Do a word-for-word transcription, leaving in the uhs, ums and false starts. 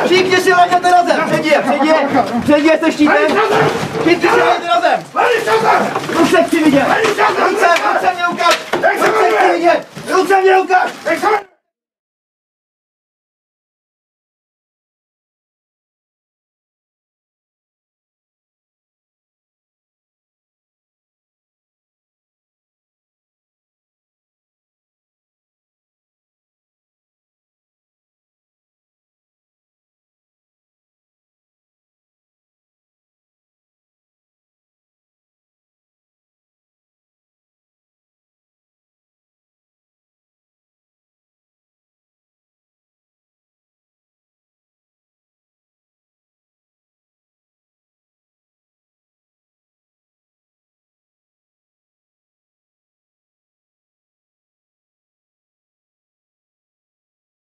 Všichni si lehněte na zem, předě, předě, předě se štítem. Všichni si lehněte na zem. Ruce chci vidět. Ruce, ruce mě ukaž. Ruce chci vidět. Ruce mě ukaž.